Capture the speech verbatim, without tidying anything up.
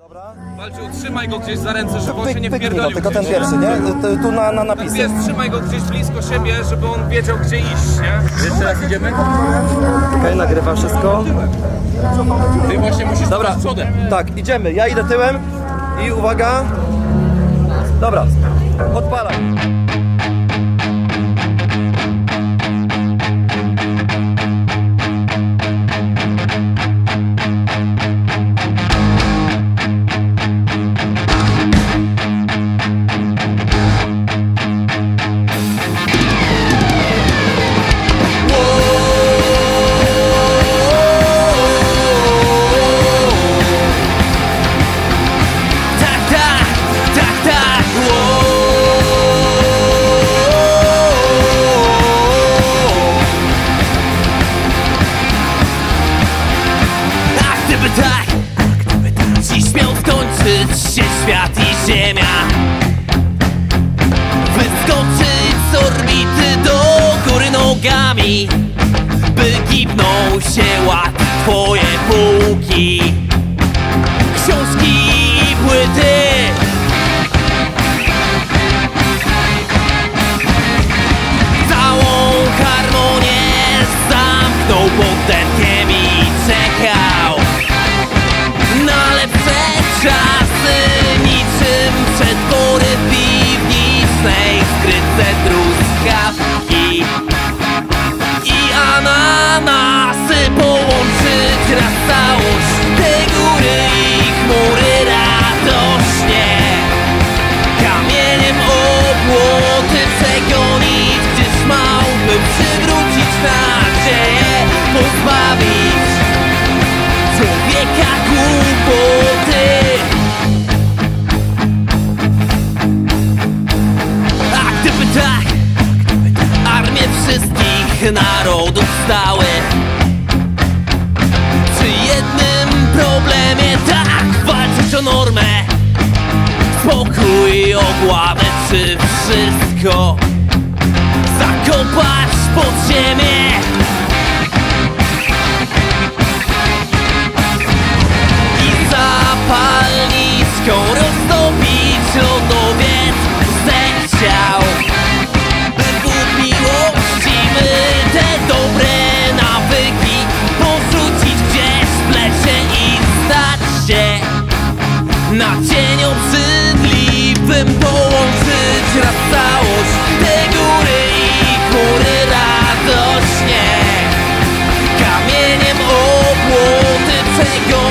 Walczył, trzymaj go gdzieś za ręce, żeby on się nie wpierdolił. No, tylko ten pierwszy, nie? Tu na, na napisy. Jest, trzymaj go gdzieś blisko siebie, żeby on wiedział, gdzie iść, nie? Jeszcze raz idziemy? Okej, okay, nagrywa wszystko. Ty właśnie musisz Dobra, przodem. Tak, idziemy. Ja idę tyłem i uwaga. Dobra, odpalaj. Świat i ziemia wyskoczyć z orbity do góry nogami, by gibnął się ład twoje półki, książki i płyty. Całą harmonię zamknął pod denkiem i czekał na lepsze czasy, niczym przedpory piwnicznej, skryte truskawki i ananasy, połączyć raz całość te góry i chmury radośnie, kamieniem obłoty przegonić, gdzieś małpy przywrócić nadzieję, pozbawić człowieka głupoty. A gdyby tak, armie wszystkich narodów stały przy jednym problemie, tak, walczyć o normę, spokój, ogławę, czy wszystko zakopać pod ziemię. Zapalniczką roztopić lodowiec zechciał, by wód miłości my te dobre nawyki porzucić gdzieś w lesie i stać się na cień obrzydliwym, połączyć raz całość te góry i chmury radośnie, kamieniem obłoty przegonić,